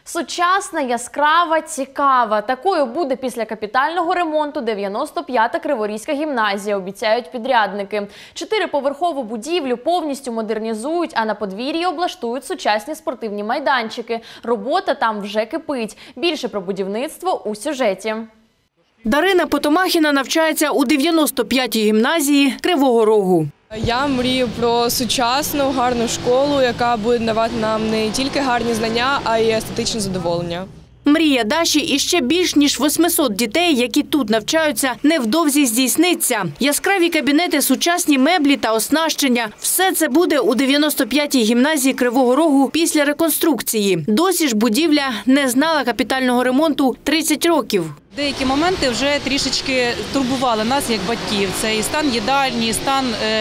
Сучасна, яскрава, цікава. Такою буде після капітального ремонту 95-та Криворізька гімназія, обіцяють підрядники. 4-поверхову будівлю повністю модернізують, а на подвір'ї облаштують сучасні спортивні майданчики. Робота там вже кипить. Більше про будівництво у сюжеті. Дарина Потомахіна навчається у 95-й гімназії Кривого Рогу. Я мрію про сучасну, гарну школу, яка буде давати нам не тільки гарні знання, а й естетичне задоволення. Мрія Даші і ще більш ніж 800 дітей, які тут навчаються, невдовзі здійсниться. Яскраві кабінети, сучасні меблі та оснащення – все це буде у 95-й гімназії Кривого Рогу після реконструкції. Досі ж будівля не знала капітального ремонту 30 років. Деякі моменти вже трішечки турбували нас, як батьків. Це і стан їдальні, і стан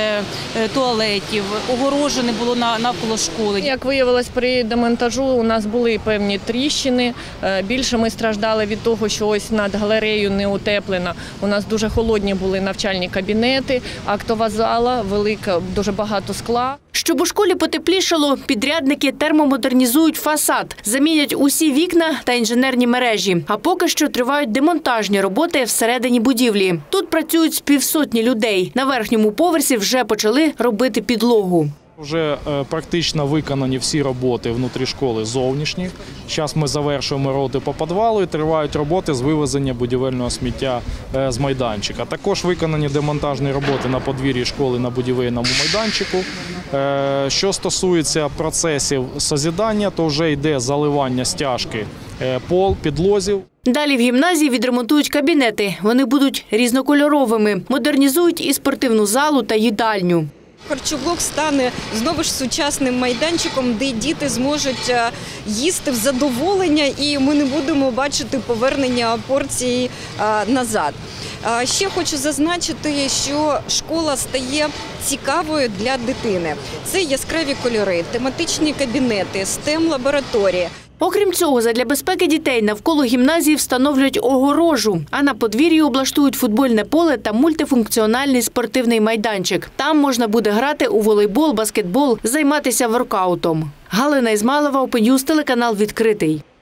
туалетів, огорожі не було навколо школи. Як виявилось, при демонтажу у нас були певні тріщини. Більше ми страждали від того, що ось над галереєю не утеплена. У нас дуже холодні були навчальні кабінети, актова зала, велика, дуже багато скла. Щоб у школі потеплішало, підрядники термомодернізують фасад, замінять усі вікна та інженерні мережі. А поки що тривають демонтажні роботи всередині будівлі. Тут працюють з півсотні людей. На верхньому поверсі вже почали робити підлогу. Вже практично виконані всі роботи внутрі школи зовнішні. Зараз ми завершуємо роботи по підвалу і тривають роботи з вивезення будівельного сміття з майданчика. Також виконані демонтажні роботи на подвір'ї школи на будівельному майданчику. Що стосується процесів созидання, то вже йде заливання стяжки підлозів. Далі в гімназії відремонтують кабінети. Вони будуть різнокольоровими. Модернізують і спортивну залу та їдальню. Харчоблок стане знову ж сучасним майданчиком, де діти зможуть їсти в задоволення і ми не будемо бачити повернення порцій назад. Ще хочу зазначити, що школа стає цікавою для дитини. Це яскраві кольори, тематичні кабінети, STEM-лабораторії. Окрім цього, задля безпеки дітей навколо гімназії встановлюють огорожу, а на подвір'ї облаштують футбольне поле та мультифункціональний спортивний майданчик. Там можна буде грати у волейбол, баскетбол, займатися воркаутом. Галина Ізмайлова, Open News, телеканал «Відкритий».